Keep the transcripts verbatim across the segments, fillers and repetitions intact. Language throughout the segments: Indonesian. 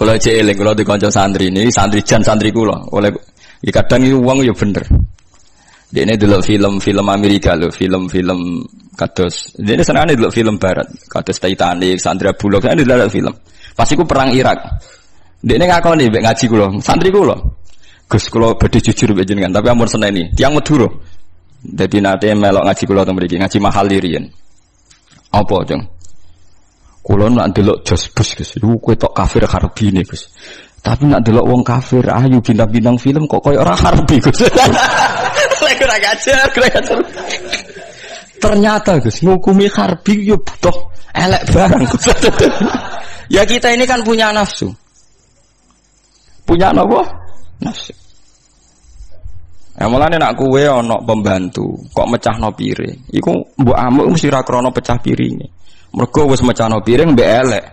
Kalau cek eling kalau di kanca santri ini santri jan santri kula oleh ya kadang itu uang ya bener. Dia ini dulu film-film Amerika loh, film-film kados. Dia ini senang dulu film Barat, kados Titanic, Sandra Bullock, saya dulu film. Pas iku perang Irak. Dia ini ngakon nih ngaji kula, santri kula. Gus kula badhe jujur mbek jenengan, tapi ampun seneni. Tiang Madura. Dadi nate melok ngaji kula teng mriki, ngaji mahal riyen. Apa, Jeng? Kula nak delok jos Gus, Gus. Iku kowe tok kafir harbine, Gus. Tapi nak delok wong kafir ayu bintang-bintang film kok koyo ora harbi, Gus. Lek ora gajar, ora gajar. Ternyata Gus, ngukumi harbi yo butuh elek barang. Ya kita ini kan punya nafsu. Punya apa? Nafsu. Ya mulane nak kowe ana pembantu, kok mecahno piring. Iku mbok amuk mesti ra krana pecah piringe. Mergo wis mecahno piring mbek elek.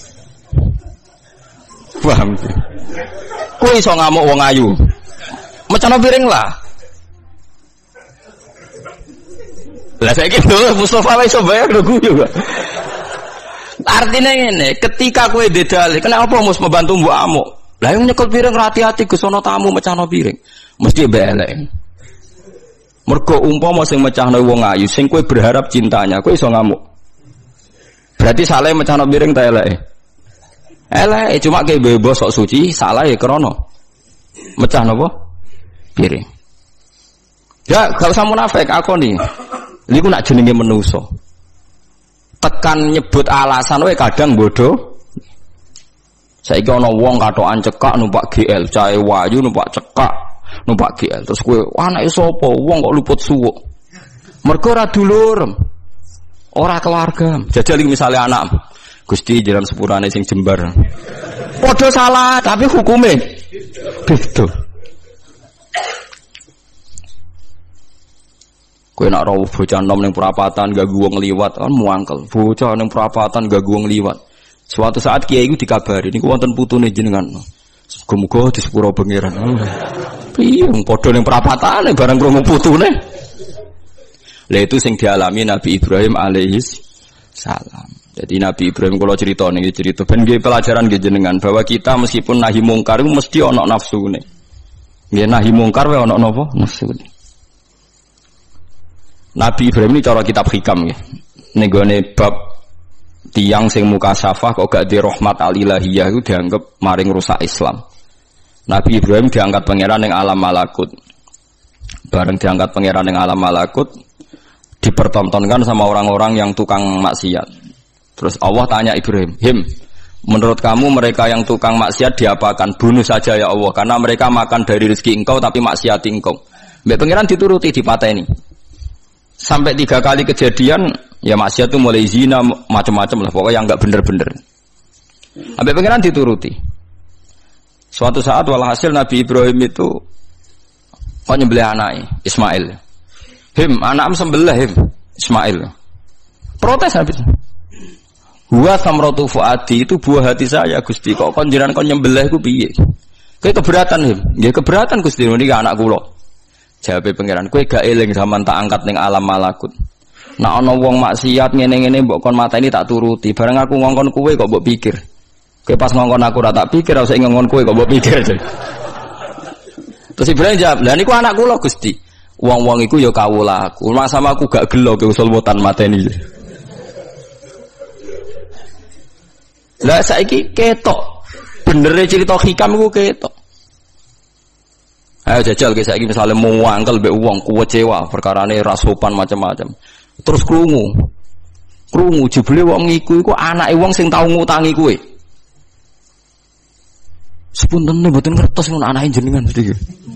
Paham iki? Kowe iso ngamuk wong ayu. Mecahno piring lah. Lah saiki lho Mustofa wis iso bayar lho guyu. Artinya ngene, ketika kowe dedal, kenapa mus membantu mbok amuk? Lah yang nyekel piring hati-hati Gus ana tamu mecahno piring. Mesti belek. Mergo umpama sing mecahno wong ayu, sing kowe berharap cintanya, kowe iso ngamuk. Berarti salah mecahno piring ta eleke? Eleke cuma ke bebas sok suci, salah ya krana mecahno apa? Piring. Ya, kalau sama munafik aku nih. Niku nak jenenge manusa. Tekan nyebut alasan wae kadang bodoh. Saiki ana wong katokan cekak numpak G L, cahe wayu numpak cekak, numpak G L. Terus kowe, anake sapa? Wong kok luput suwuk. Mergo ora dulur. Ora keluarga. Jajal iki misale anak. Gusti jalan sepurane sing jembar. Padha salah, tapi hukume beda. Kowe nak rawuh bocah nom ning perapatan gak wong liwat kan muangkel. Bocah ning perapatan gak wong liwat. Suatu saat kiai itu dikabari niku wonten putune jenengan. Muga-muga di sepuro pangeran. Piye wong padha ning perapatane bareng krungu putune. Lah itu sing dialami Nabi Ibrahim alaihi salam. Jadi Nabi Ibrahim kalau cerita nih cerita ben nggih pelajaran nggih jenengan bahwa kita meskipun nahi mungkar mesti ana nafsune. Nggih nahi mungkar wae ana napa? Nafsune. Nabi Ibrahim ini cara kitab hikam nggih. Ning gone bab tiang sing mukasafah kok gak di rahmat alilahiyah itu dianggap maring rusak Islam. Nabi Ibrahim diangkat pangeran ning alam malakut. Bareng diangkat pangeran ning alam malakut dipertontonkan sama orang-orang yang tukang maksiat. Terus Allah tanya Ibrahim, "Him, menurut kamu mereka yang tukang maksiat diapakan? Bunuh saja ya Allah, karena mereka makan dari rezeki engkau tapi maksiati engkau." Mbak pangeran dituruti dipateni. Sampai tiga kali kejadian, ya maksiat itu mulai zina macam-macam lah, pokoknya yang enggak bener-bener. Mbak pangeran dituruti. Suatu saat walhasil Nabi Ibrahim itu kok nyembelih anaknya Ismail. "Him, anakmu sembelih Him, Ismail." Protes habis. Huwa samratu fuadi, itu buah hati saya Gusti. Kok kon jenengan kon nyembelih ku piye? Kowe keberatan Him? Nggih keberatan Gusti, niki anak kula. Jawabe pangeran, kowe gak eling zaman tak angkat ning alam malakut. Nek ana wong maksiat ngene-ngene mbok kon mateni tak turuti. Bareng aku ngongkon kowe kok mbok pikir. Kowe pas ngongkon aku ora tak pikir, ora usah ngongkon kowe kok mbok pikir. Terus Ibrahim jawab, "Lah niku anak kula Gusti." Wong-wong iku ya kawula aku. Mas sama aku gak gelo ke usul wotan mateni. Lah saiki ketok. Benere cerita hikam iku ketok. Ayo jajal guys, saiki misale muangkel mbek wong kecewa perkarane ra sopan macam-macam. Terus krungu. Krungu jebule wong iku iku anake wong sing tau ngutangi kowe. Sepuntene mboten ngertos mun anake jenengan mesti.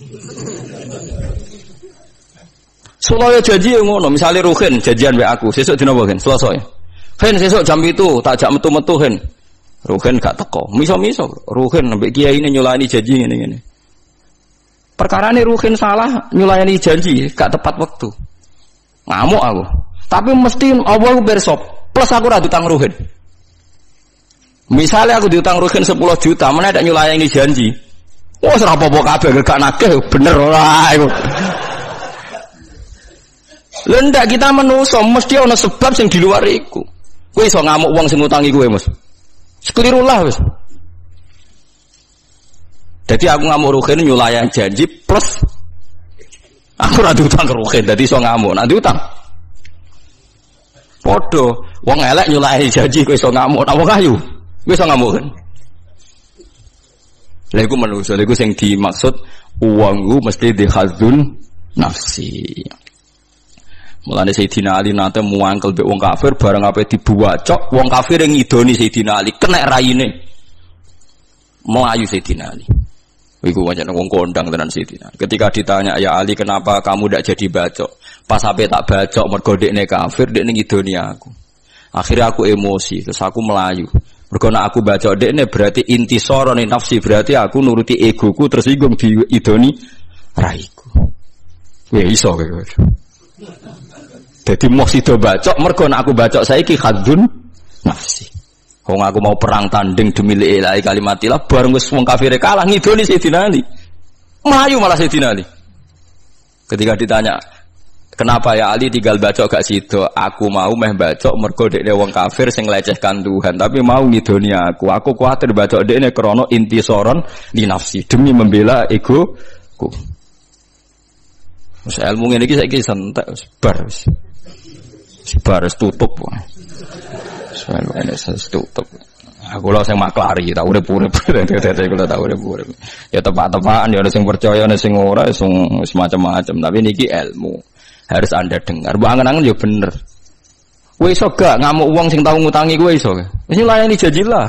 Sulaya janji ngono, misale Ruhin janjian mbek aku, sesuk dina apa, Gen? Selasa ya. Hen sesuk jam itu tak jak metu-metu Hen. Ruhin gak teko. Miso-miso Ruhin mbek kiyaine nyulani janji ngene-ngene. Perkarane Ruhin salah nyulayani janji, gak tepat waktu. Ngamuk aku. Tapi mesti Allah ku pirsa, plus aku ora diutang Ruhin. Misalnya aku diutang Ruhin sepuluh juta, mana ada nyulayani janji. Wah, ora apa-apa kabeh gak nagih, bener ora iku. Lendak kita menuso mesti ana sebab sing di luar iku. Kowe iso ngamuk wong sing ngutangi kowe, Mas. Sekeliru lah wis. Jadi aku ngamuk Ruhin nyulayang janji plus aku ora diutang ke Ruhin, dadi iso ngamuk. Nek diutang padha wong elek nyulahi janji kowe iso ngamuk, nek wong ayu kowe iso ngamuk kan. Lha iku menungso, lha iku sing dimaksud uangku mesti dihadzun nafsi. Mulane Sayyidina Ali nate muangkel mbek wong kafir bareng ape dibuwacok, wong kafir yang ngidoni Sayyidina Ali, kena raine. Melayu Sayyidina Ali. Iku wajan wong kondang tenan Sayyidina. Ketika ditanya, "Ya Ali, kenapa kamu ndak jadi bacok?" Pas ape tak bacok mergo dekne kafir, dekne ngidoni aku. Akhirnya aku emosi, terus aku melayu. Mergo nek aku bacok dekne berarti intisarane nafsi, berarti aku nuruti egoku tersinggung diidoni raiku. Ya iso kowe. Jadi mau sido bacok, mergo aku bacok saiki khadzun nafsi. Wong aku mau perang tanding demi la ilaha kalimatillah, bareng wis wong kafir kalah ngidoni Sayyidina Ali. Melayu malah Sayyidina Ali. Ketika ditanya, "Kenapa ya Ali tinggal bacok gak sido?" Aku mau meh bacok mergo dekne wong kafir sing lecehkan Tuhan, tapi mau ngidoni aku. Aku kuwatir bacok dekne krana intisaron li nafsi, demi membela egoku. Wis ilmu ngene iki saiki santek wis bar wis. Bar wis tutup. Soal ini tutup. Aku lho sing maklari, tak urip-urip dadi kula tak urip-urip. Ya tepak-tepakan ya ana sing percaya ana sing ora, sing macam-macam, tapi niki ilmu. Harus Anda dengar. Mbok angen-angen ya bener. Kowe iso gak ngamuk wong sing tau ngutangi kowe iso. Wis layani janji lah.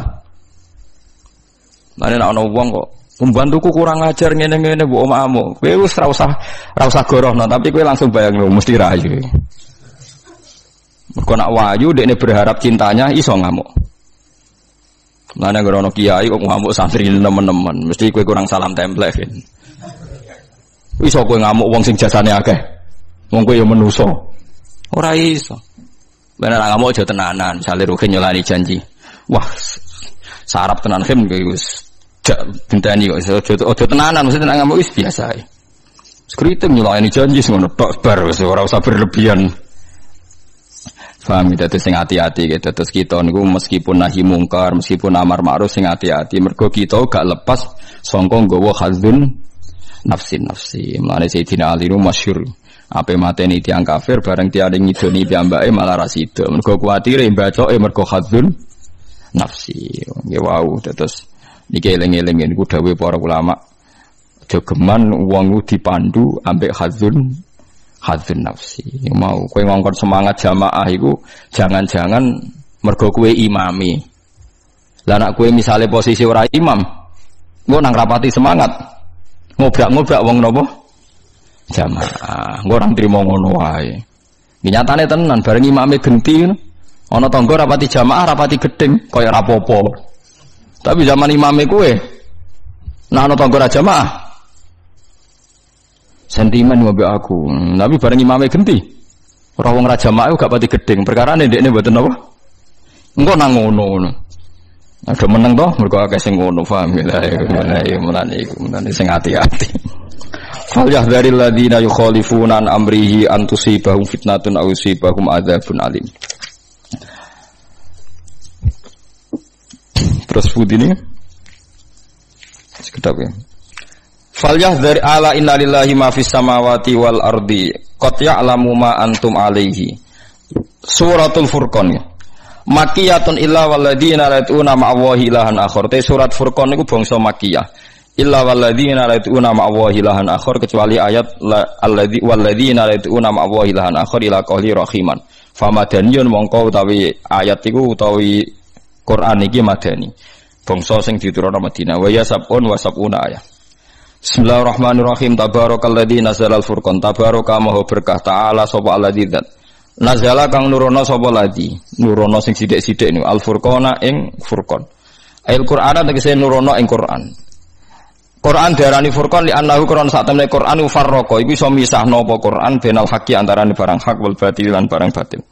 Mane nek ana wong kok pembantuku kurang ajar ngene-ngene mbok omahmu. Kowe wis ora usah ora usah gorohno, tapi kowe langsung bayangno mesti rayu. Mergo nak wayu dekne berharap cintanya iso ngamuk. Mane ngono kiai kok ngamuk santri nemen-nemen, mesti kowe kurang salam template. Iso kowe ngamuk wong sing jasane akeh. Wong kowe ya menusa. Ora iso. Bener ngamuk aja tenanan, misale Ruhin nyolani janji. Wah, sarap tenan khim kowe wis jak bentani kok iso aja tenanan, mesti tenan ngamuk wis biasa ae. Skriting nyolani janji ngono tok bar wis ora usah berlebihan. Faham itu sing hati-hati gitu. Terus kita niku meskipun nahi mungkar, meskipun amar ma'ruf sing hati-hati. Mergo kita gak lepas sangka nggawa khadzun nafsi-nafsi. Mulane Sayyidina Ali nu masyhur ape mateni tiyang kafir bareng tiyang ngidoni piyambake malah ra sida. Mergo kuwatire bacoke mergo khadzun nafsi. Nggih wau terus niki eling-eling niku dawuh para ulama. Aja geman wong dipandu ambek khadzun hadzun nafsi. Mau kowe ngongkon semangat jamaah iku jangan-jangan mergo kowe imami. Lah nek kowe misale posisi ora imam, engko nang rapati semangat. Ngobrak-ngobrak wong napa? Jamaah. Engko ora trimo ngono wae. Nyatane tenan bareng imame genti ana tangga rapati jamaah, rapati gedeng kaya ora apa-apa. Tapi zaman imame kowe nek ana tangga ora jamaah sentimen ngombe aku, tapi bareng imame genti. Ora wong ra jamaah gak pati gedeng, perkarane ndekne mboten apa. Engko nang ngono. Ada meneng toh mergo akeh sing ngono, paham ya. Mulane mulane iku, mulane sing ati-ati. Fal yahdharil ladzina yukhalifuna an amrihi an tusibahum fitnatun aw yusibahum adzabun alim. Terus budi ini sekedap ya. Falyah dari ala inna lillahi ma fis samawati wal ardi qad ya'lamu ma antum alaihi. Suratul Furqan ya. Makkiyatun illa walladzina yad'una ma'allahi ilahan akhar. Te surat Furqan niku bangsa Makkiyah. Illa walladzina yad'una ma'allahi ilahan akhar, kecuali ayat alladzi walladzina yad'una ma'allahi ilahan akhar ila qouli rahiman. Famadaniun mongko utawi ayat iku utawi Quran iki madani. Bangsa sing diturunna Madinah wa yasabun wa sabuna ayat. Bismillahirrahmanirrahim. Tabarakalladzi nazalal furqan. Tabaraka maha berkah ta'ala sapa alladzi dzat. Nazala kang nurono sapa ladzi. Nurono sing sithik-sithik niku al furqana ing furqan. Al Qur'an tegese nurono ing Qur'an. Qur'an diarani furqan li annahu Qur'an sak temne Qur'an farraqa iku iso misahno apa Qur'an benal haqqi antarané barang hak wal batil lan barang batil.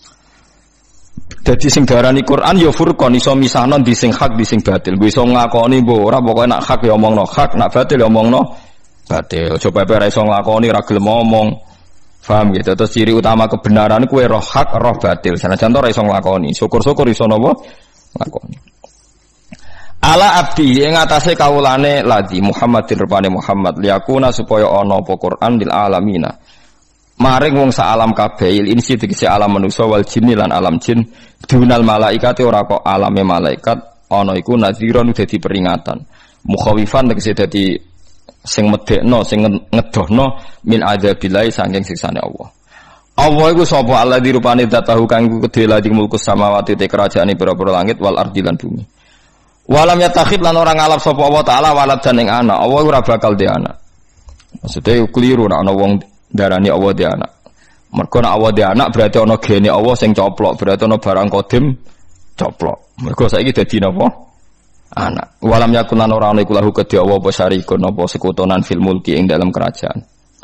Jadi sing diarani Quran ya furqan iso misahno di sing hak di sing batil. Kuwi iso ngakoni mbok ora pokoke nak hak ya omongno hak, nak batil ya omongno batil. Coba ora iso ngakoni ra gelem ngomong. Paham gitu. Terus ciri utama kebenaran kuwi roh hak, roh batil. Sanajan ora iso ngakoni. Syukur-syukur iso napa? Ngakoni. Ala abdi ing atase kawulane ladi Muhammadin rupane Muhammad liyakuna supaya ana apa Quran lil alamina maring wong sak alam kabeh il insi tegese alam manusa wal jinni lan alam jin dunal malaikate ora kok alame malaikat ana iku nadhiron dadi peringatan mukhawifan tegese dadi sing medekno sing ngedohno min adzabillahi saking siksane Allah. Allah iku sapa Allah dirupane datahu kang iku kedhe ladi mulku samawati te kerajaane pira-pira langit wal ardi lan bumi. Walam yatakhid lan orang ngalap sapa Allah taala walad dan ing anak. Allah ora bakal di anak. Maksudnya keliru nek ana wong darani Allah di anak. Mergo nek Allah di anak berarti ana gene Allah sing coplok, berarti ana barang kodim coplok. Mergo saiki dadi napa? Anak. Walam yakun lan ora ana iku lahu kedhe Allah apa syarikun apa sekutonan fil mulki ing dalam kerajaan.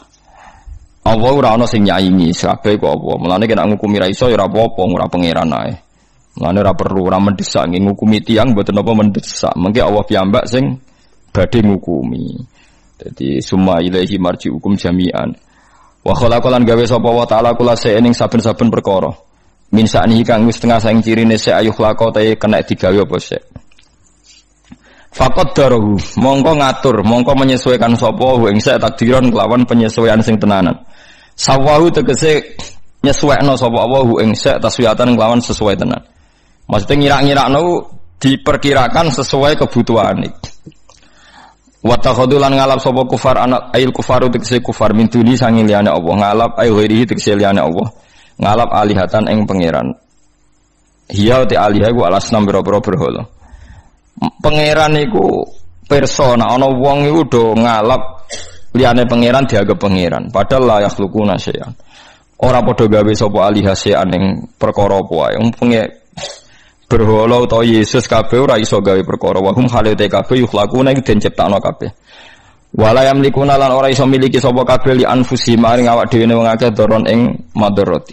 Allah ora ana sing nyaingi, kabeh kok apa. Mulane nek ngukumi ra iso ya ora apa-apa, ora pangeran ae. Mulane ora perlu ora mendesak nggih ngukumi tiyang mboten apa mendesak. Mengke Allah piyambak sing badhe ngukumi. Dadi summa ilaihi marji'ukum jami'an. Wa khalaqalan gawe sapa wa ta'ala kula ing saben-saben perkara. Min sa'nihi kang wis tengah saing cirine se ayuh lako ta kena digawe apa sik. Faqad darahu mongko ngatur mongko menyesuaikan sapa ing sik takdiran kelawan penyesuaian sing tenanan. Sawahu tegese nyesuaikno sapa Allah ing sik taswiatan kelawan sesuai tenan. Maksudnya ngira-ngirakno diperkirakan sesuai kebutuhan. Wa takhudulan ngalap sapa kufar anak ail kufaru tegese kufar min duni sangi liyane Allah ngalap ail ghairihi tegese liyane Allah ngalap alihatan ing pangeran. Hiya te alihah ku alasnam boro-boro berhala. Pangeran iku persona ana wong iku do ngalap liyane pangeran dianggap pangeran padahal la yakhluquna syai'an. Ora padha gawe sapa alihah syai'an ing perkara apa wae. Pengen berhala utawa Yesus kabeh ora iso gawe perkara wa hum halate kabeh yukhlaquna iku den ciptakno kabeh wala yamlikuna lan ora iso miliki sapa kabeh li anfusi maring awak dhewe wong akeh doron ing madarati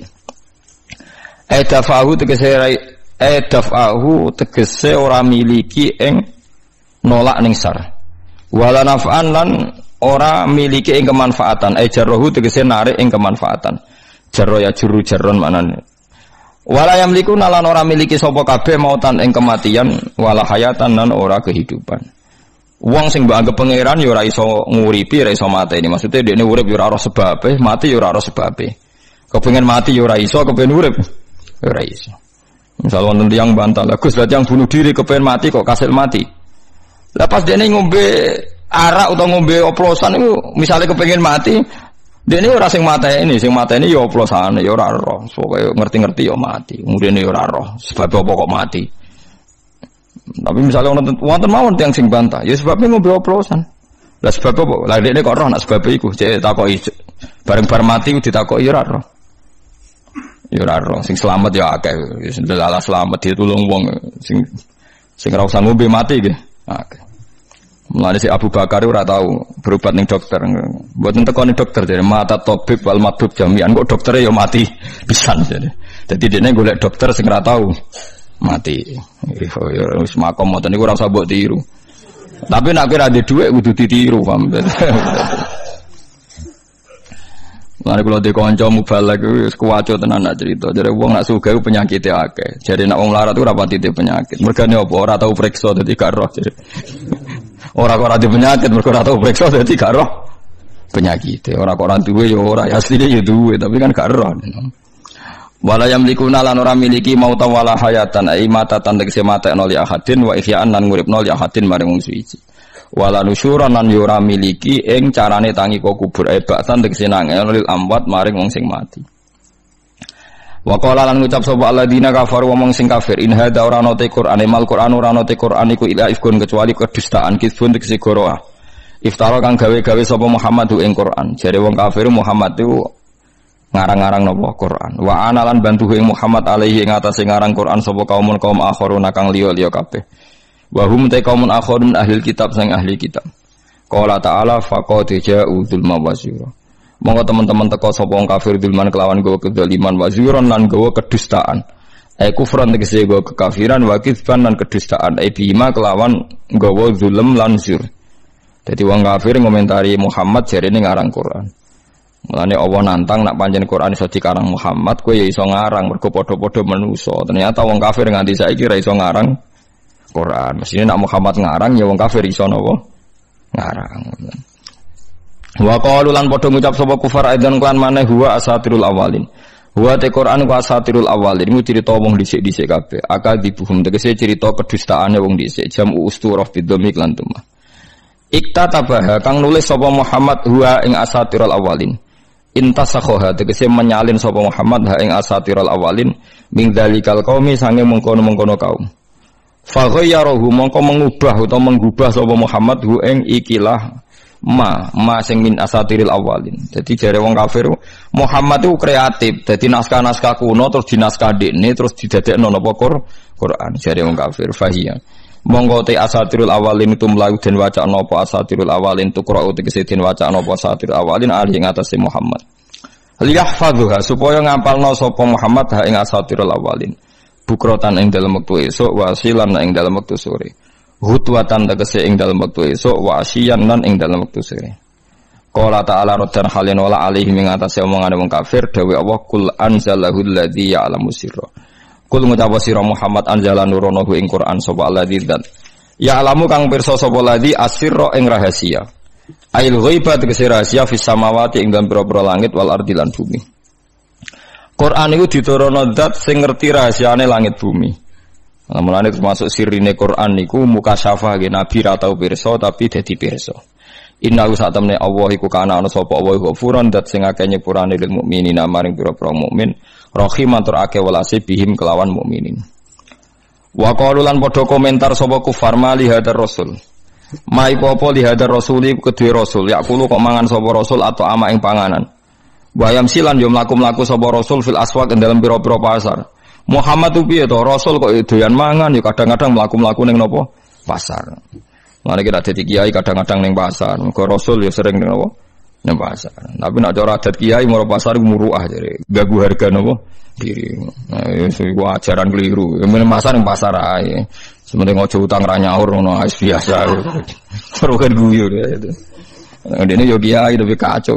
edafahu tegese edafahu tegese ora miliki ing nolak ning sar wala naf'an lan ora miliki ing kemanfaatan ejarrohu tegese narik ing kemanfaatan jarro ya juru jarron manane wala yamliku nalan ora miliki sapa kabeh mautan ing kematian wala hayatan lan ora kehidupan. Wong sing mbok anggap pangeran ya ora iso nguripi, ora iso mateni. Maksude dekne urip ya ora ora sebabe, mati ya ora ora sebabe. Kepengin mati ya ora iso, kepengin urip ya ora iso. Misal wonten tiyang bantah, "Lah Gus, yang bunuh diri kepengin mati kok kasil mati." Lah pas dekne ngombe arak utawa ngombe oplosan iku misale kepengin mati, dene ora sing mateni, sing mateni ya oplosane, ya ora roh. Pokoke ngerti-ngerti ya mati. Murine ya ora roh. Sebab apa kok mati? Tapi misalnya wonten wonten mawon tiyang sing bantah, ya sebabnya ngombe oplosan. Lah sebab apa? Lah dekne kok roh nak sebab iku, cek takoki bareng bar mati ditakoki ya ora roh. Ya ora roh, sing selamat ya akeh. Wis ndelalah selamat ditulung wong sing sing ora usah ngombe mati nggih. Akeh. Mulane si Abu Bakar ora tahu berobat ning dokter. Mboten tekoni dokter jare mata tabib wal madhub jami'an kok doktere ya mati pisan jare. Dadi dekne golek dokter sing ora tahu mati. Ya wis makom ngoten niku ora usah mbok tiru. Tapi nek kira ndek dhuwit kudu ditiru, paham. Mulane kula ndek kanca mubalak wis kuwaco tenan nak cerita. Jare wong nak sugih penyakite akeh. Jare nek wong larat ora pati penyakit. Mergane apa ora tau priksa dadi gak roh jare. Ora kok ora di penyakit mergo ora tau priksa dadi gak roh penyakit. Ora kok ora duwe ya ora asline ya duwe tapi kan gak roh. Wala yamlikuna lan ora miliki mauta wala hayatan ai mata tegese matekno li ahadin wa ihya'an lan nguripno li ahadin maring wong suci. Wala nusyuran lan yo ora miliki ing carane tangi kok kubur ai baksan tegese nangel lil amwat maring wong sing mati. Wa qala lan ngucap sapa alladzina kafaru wong sing kafir in hadza ora ana te Quran mal Quran ora ana te Quran iku ila ifkun kecuali kedustaan kisbun tegese goroah iftara kang gawe-gawe sapa Muhammad ing Quran jare wong kafir Muhammad itu ngarang-ngarang napa Quran wa analan bantu ing Muhammad alaihi ing atase ngarang Quran sapa kaumun kaum akharuna kang liya-liya kabeh wa hum ta kaumun akharun ahli kitab sing ahli kitab qala ta'ala faqad ja'u dzulma wasira. Monggo teman-teman teko sapa wong kafir dulman kelawan gawa kedzaliman wa zuron lan gawa kedustaan. Ai kufran tegese gawa kekafiran wa kizban lan kedustaan. Ai bima kelawan gawa zulm lan zur. Dadi wong kafir ngomentari Muhammad jarene ngarang Quran. Mulane Allah nantang nak pancen Quran iso dikarang Muhammad, kowe ya iso ngarang mergo padha-padha manusa. Ternyata wong kafir nganti saiki ra iso ngarang Quran. Mestine nak Muhammad ngarang ya wong kafir iso napa ngarang. Wa qalu lan padha ngucap sapa kufar aidan kan maneh huwa asatirul awalin. Huwa te Quran ku asatirul awalin iku crita wong dhisik-dhisik kabeh. Akadibuhum tegese crita kedustaane wong dhisik jam usturah bidomik lan tumah. Iktatabaha kang nulis sapa Muhammad huwa ing asatirul awalin. Intasakhoha tegese menyalin sapa Muhammad ha ing asatirul awalin min dzalikal qaumi sange mengkono-mengkono kaum. Fa ghayyarahu mongko mengubah utawa menggubah sapa Muhammad hu ing ikilah ma ma sing min asatiril awalin. Jadi jare wong kafir Muhammad itu kreatif. Jadi naskah-naskah kuno terus dinaskah dekne terus didadekno napa Quran jare wong kafir fahiya. Monggo te asatirul awalin itu mlayu den waca napa asatirul awalin tukra tegese den waca napa asatirul awalin ali ing atase Muhammad. Liyahfadhuha supaya ngapalno sapa Muhammad ha ing asatirul awalin. Bukrotan ing dalam waktu esok wasilan ing dalam waktu sore. Hutwatan tegese ing dalam waktu esok wasiyan lan ing dalam waktu sore. Qala ta'ala raddan halin wala alaihi ing atase omongane wong kafir dawe Allah kul anzalahu alladzi ya'lamu sirra. Kul ngucap sira Muhammad anzala nuronahu ing Quran sapa alladzi dan ya'lamu kang pirsa sapa alladzi asirra ing rahasia. Ail ghaiba tegese rahasia fis samawati ing dalam pira-pira langit wal ardi lan bumi. Quran itu diturunkan zat sing ngerti rahasiane langit bumi. Nah, mulane termasuk sirine Quran niku mukasyafah ge nabi ra tau pirsa tapi dadi pirsa. Inna usatamne Allah iku kana ana sapa Allah ghafuran zat sing akeh nyepurane lil mukminina maring pira-pira mukmin, rahiman tur akeh welase bihim kelawan mukminin. Wa qalu lan padha komentar sapa kufar mali hadar rasul. Mai apa li hadar rasul iku kedue rasul, yakulu kok mangan sapa rasul atau ama ing panganan. Bayam silan yo mlaku-mlaku sapa rasul fil aswaq ing dalem pira-pira pasar. Muhammad tu piye to rasul kok doyan mangan yo kadang-kadang mlaku-mlaku ning napa pasar. Mane kira dadi kiai kadang-kadang ning pasar. Mergo rasul yo sering ning napa ning pasar. Tapi nek cara adat kiai moro pasar ku muruah jare. Gagu harga napa diri. Nah iku ajaran keliru. Men pasar ning pasar ae. Sementing ojo utang ra nyaur ngono wis biasa. Terus kan guyu itu. Dene yo kiai lebih kacau.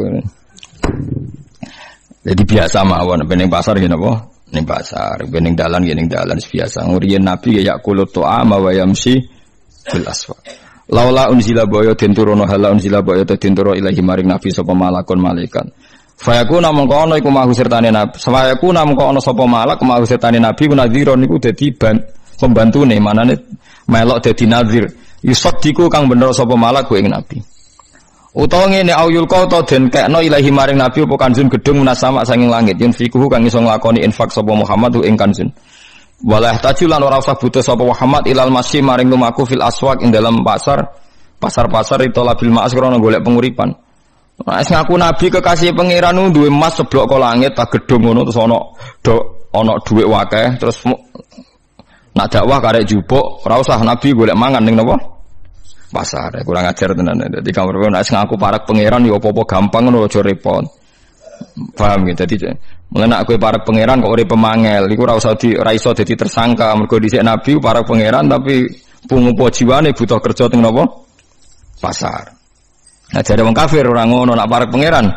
Jadi biasa mawon bening pasar ngene apa? Ning pasar, bening dalan ning dalan biasa. Nguriyen Nabi ya yakulut ta'ama wa yamsi fil aswaq. Laula unzila baya den turono hala unzila baya den turo ilahi maring Nabi sapa malakun malaikat. Fayakuna mongko ana iku mahu sertane Nabi. Fayakuna mongko ana sapa malak mahu sertane Nabi kunadhiron niku dadi ban pembantune manane melok dadi nadhir. Yusaddiqu kang bener sapa malak ku ing Nabi. Utawa ngene auyul kau to den kekno ilahi maring nabi apa kanjun gedung munasama sanging langit yen fikuhu kang iso nglakoni infak sapa Muhammad ing kanjun walah tajulan ora usah butuh sapa Muhammad ilal masyi maring lumaku fil aswaq ing dalam pasar pasar-pasar itu labil ma'as krana golek penguripan. Nah wis ngaku nabi kekasih pangeran duwe emas seblok kok langit tak gedung ngono terus ana do ana dhuwit wakeh terus nak dakwah karek jupuk ora usah nabi golek mangan ning napa pasar, kurang ajar tenan. Dadi kamar nek ngaku parak pangeran yo apa-apa gampang ngono aja repot. Paham gitu. Dadi mulane nek kowe parak pangeran kok urip pemangel iku ora usah di ora iso dadi tersangka mergo dhisik nabi parak pangeran tapi pungupo jiwane butuh kerja teng napa? Pasar. Nah jare wong kafir ora ngono nek parak pangeran.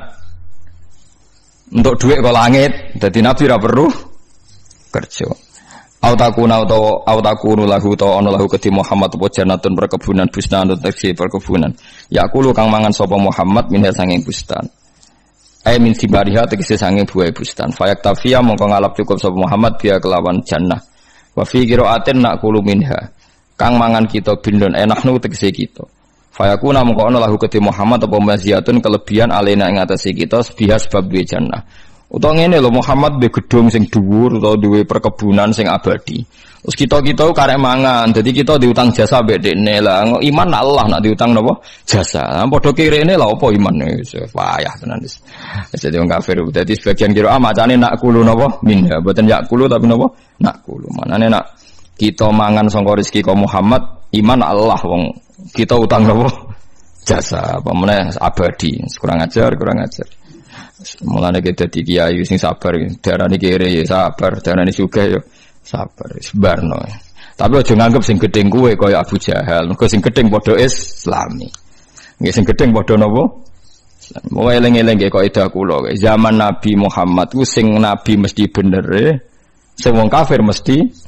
Untuk dhuwit kok langit, dadi nabi ora perlu kerja. Autakuna atau autakunu lahu atau ono lahu keti Muhammad apa janatun perkebunan bustan atau taksi perkebunan. Yakulu kang mangan sapa Muhammad minha sanging bustan. Ai min sibariha tegese sanging buah bustan. Fayak tafiya mongko ngalap cukup sapa Muhammad biya kelawan jannah. Wa fi qiraatin naqulu minha. Kang mangan kita bindon enaknu tegese kita. Fayakuna mongko ono lahu keti Muhammad apa maziyatun kelebihan alena ing atase kita biha sebab duwe jannah. Utawa ngene lho Muhammad duwe gedung sing dhuwur utawa duwe perkebunan sing abadi. Terus kita-kita karek mangan, dadi kita diutang jasa mbek dekne lah. Iman Allah nak diutang napa? Jasa. Padha kirene lha apa imane wis payah tenan wis. Dadi wong kafir. Dadi sebagian kira ah macane nak kulo napa? Min. Mboten yak kulo tapi napa? Nak kulo. Manane nak kita mangan sangka rezeki ka Muhammad, iman Allah wong kita utang napa? Jasa. Apa meneh abadi. Kurang ajar, kurang ajar. Mulane kita dadi kiai sing sabar, darane kere ya sabar, darane sugih ya sabar, sebarno. Tapi aja nganggep sing gedeng kuwe kaya Abu Jahal, mergo sing gedeng padha Islami. Nggih sing gedeng padha napa? Mau eling-eling nggih kaidah kula. Zaman Nabi Muhammad ku sing nabi mesti bener, sing wong kafir mesti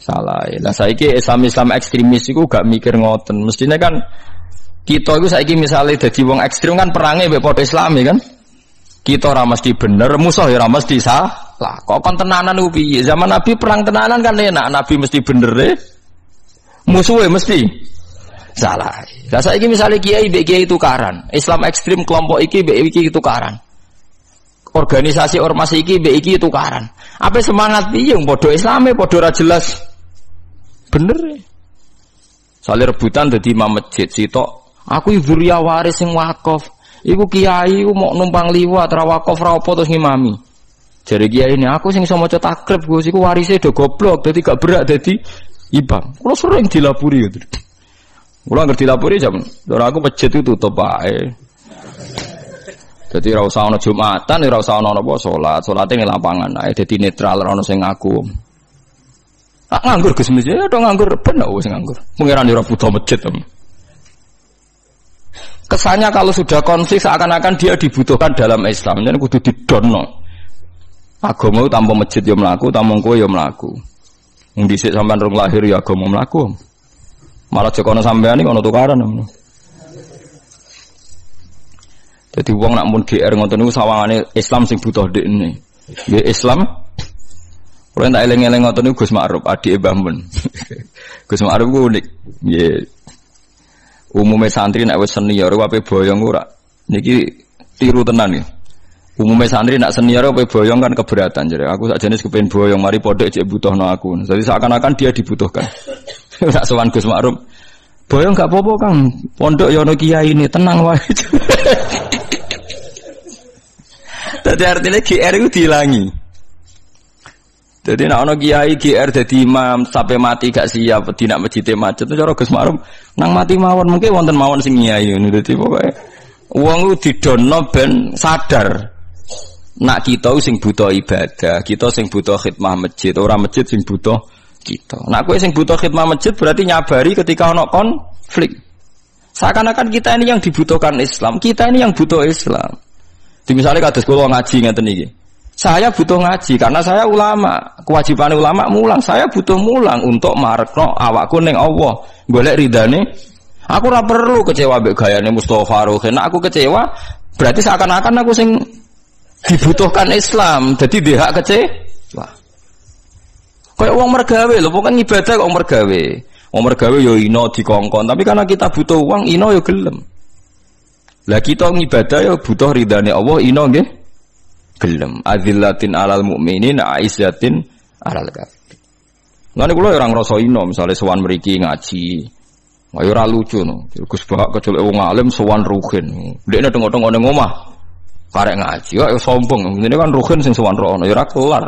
salah. Lah saiki Islam-Islam ekstremis iku gak mikir ngoten. Mestine kan kita iku saiki misale dadi wong ekstrem kan perange mbek padha Islami kan. Kita ora mesti bener, musuh ya ora mesti salah. Kok kon tenanan ku piye? Zaman Nabi perang tenanan kan enak, Nabi mesti bener e. Musuhe mesti salah. Lah saiki misale kiai mbek kiai tukaran, Islam ekstrem kelompok iki mbek iki tukaran. Organisasi ormas iki mbek iki tukaran. Apa semangat piye wong padha Islame padha ora jelas. Bener e. Sale rebutan dadi imam masjid sitok, aku dzurriyah waris sing wakaf. Iku kiai iku mau numpang liwat ra wakaf ra apa terus ngimami. Jare kiai ini aku sing iso maca takrib Gus iku warise do goblok dadi gak berak dadi imam. Kulo sering dilapuri gitu. Kulo ngerti dilapuri jam. Ora aku masjid itu tutup ae. Dadi ra usah ana Jumatan, ora usah ana apa salat. Salate ning lapangan ae dadi netral ora ono sing ngaku. Tak nganggur Gus mesti ya do nganggur ben wis nganggur. Pengiran ora butuh masjid tem. Kesannya kalau sudah konflik seakan-akan dia dibutuhkan dalam Islam. Jadi kudu didono. Agama tanpa masjid ya mlaku, tanpa kowe ya mlaku. Wong dhisik sampean rung lahir ya agama mlaku. Malah jokono sampean iki ono tukaran. Jadi wong nak mun G R ngoten niku sawangane Islam sing butuh dekne. Nggih Islam. Kuwi tak eling-eling ngoten niku Gus Ma'ruf, adike Mbah Mun. Gus Ma'ruf ku unik. Nggih. Umume santri nek wis senior wae boyong ora. Niki tiru tenan iki. Umume santri nek senior wae boyong kan keberatan jare. Aku sakjane kepengin boyong mari pondok cek butuhno aku. Jadi seakan-akan dia dibutuhkan. Sak sowan Gus Ma'ruf. Boyong gak apa-apa Kang. Pondok ya ono kiai ini tenang wae. Dadi artine G R iku diilangi. Jadi nak ono kiai G R dadi imam sampai mati gak siap dina masjid macet cara Gus Ma'ruf nang mati mawon mungkin wonten mawon sing nyai ngono dadi pokoke wong ku didono ben sadar nak kita sing butuh ibadah, kita sing butuh khidmah masjid, ora masjid sing butuh kita. Nak kowe sing butuh khidmah masjid berarti nyabari ketika ono konflik. Seakan-akan kita ini yang dibutuhkan Islam, kita ini yang butuh Islam. Di misalnya kados kula ngaji ngeten iki. Saya butuh ngaji karena saya ulama. Kewajiban ulama mulang. Saya butuh mulang untuk marekno awakku ning Allah. Golek ridane. Aku ora perlu kecewa mbek gayane Mustofa Rohin. Nek aku kecewa berarti seakan-akan aku sing dibutuhkan Islam. Jadi dia hak kecewa. Kayak wong mergawe lho, pokoke ibadah kok mergawe. Wong mergawe yo ino dikongkon, tapi karena kita butuh uang ino yo gelem. Lah kita ngibadah yo butuh ridane Allah ino nggih. Gelem azillatin alal mukminin aizzatin alal kafir. Lan kula ora ngrasa ino misale sowan mriki ngaji. Ayo ora lucu no. Gus Bahak kecelek wong alim sowan Ruhin. Dekne tengok-tengok ning omah. Karek ngaji kok sombong. Ngene kan Ruhin sing sowan rono ya ora kelar.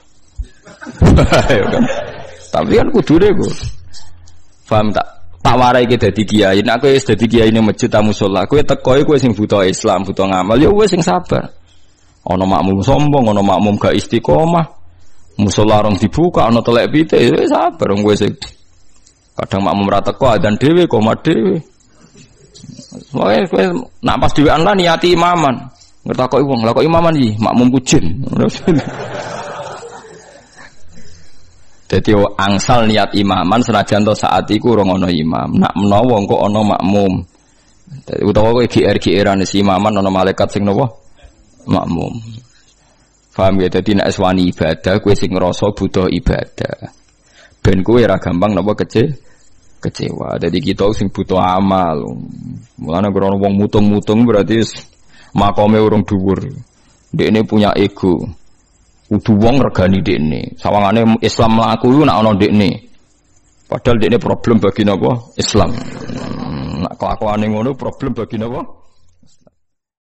Kan. Tapi kan kudune ku. Paham tak? Tak warai iki dadi kiai. Nek kowe wis dadi kiai ning masjid ta musala, kowe teko kowe sing butuh Islam, butuh ngamal, ya wis sing sabar. Ana makmum sombong, ana makmum gak istiqomah. Musala rong dibuka, ana telek pitik, wis sabar wong kowe sing. Kadang makmum ra teko adzan dhewe, qomat dhewe. Wae kowe nak pas dhewean lah niati imaman. Ngertakoki wong, lah kok imaman iki makmum kujin. Dadi angsal niat imaman senajan to saat iku ora ana imam. Nak menawa engko ana makmum. Utawa kowe G R G R-an si imaman ana malaikat sing napa? Makmum. Paham ya, dadi nek wani ibadah kowe sing ngrasa butuh ibadah. Ben kowe ora gampang napa kece kecewa. Dadi kita sing butuh amal. Mulane ora wong mutung-mutung berarti makome urung dhuwur. Dekne punya ego. Kudu wong regani dekne. Sawangane Islam mlaku iku nek ana dekne. Padahal dekne problem bagi napa? Islam. Nek kelakuane ngono problem bagi napa?